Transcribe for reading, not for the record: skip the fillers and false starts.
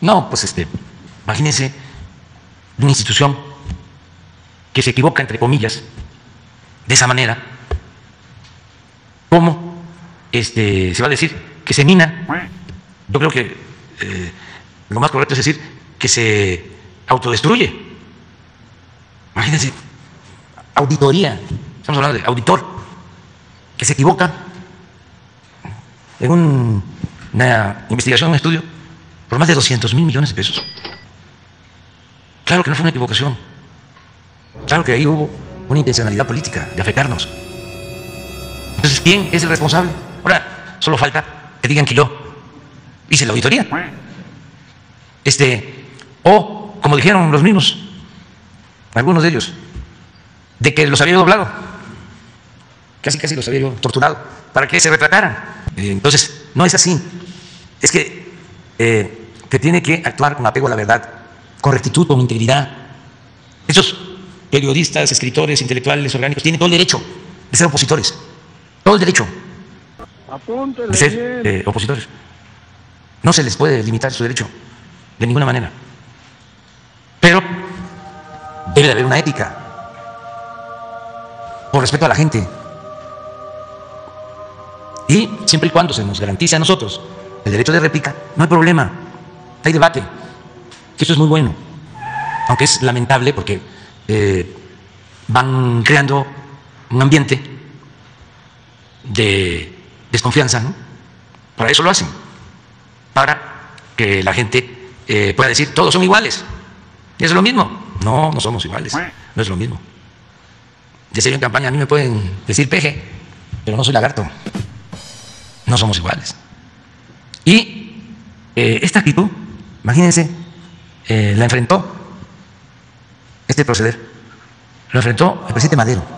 No, pues imagínense una institución que se equivoca, entre comillas, de esa manera. ¿Cómo se va a decir que se mina? Yo creo que lo más correcto es decir que se autodestruye. Imagínense, auditoría, estamos hablando de auditor, que se equivoca en una investigación, un estudio, por más de 200.000 millones de pesos. Claro que no fue una equivocación. Claro que ahí hubo una intencionalidad política de afectarnos. Entonces, ¿quién es el responsable? Ahora, solo falta que digan que yo hice la auditoría. O, como dijeron los mismos, algunos de ellos, de que los había doblado. Casi los había yo torturado para que se retrataran. Entonces, no es así. Es que tiene que actuar con apego a la verdad, con rectitud, con integridad. Esos periodistas, escritores, intelectuales, orgánicos, tienen todo el derecho de ser opositores. Todo el derecho de ser opositores. No se les puede limitar su derecho de ninguna manera. Pero debe de haber una ética por respeto a la gente. Y siempre y cuando se nos garantice a nosotros el derecho de réplica, no hay problema, hay debate, que eso es muy bueno. Aunque es lamentable porque van creando un ambiente de desconfianza, ¿no? Para eso lo hacen, para que la gente pueda decir todos son iguales. ¿Y eso es lo mismo? No, no somos iguales, no es lo mismo. Decía yo en campaña, a mí me pueden decir peje, pero no soy lagarto. No somos iguales. Y esta actitud, imagínense, la enfrentó, este proceder, lo enfrentó el presidente Madero.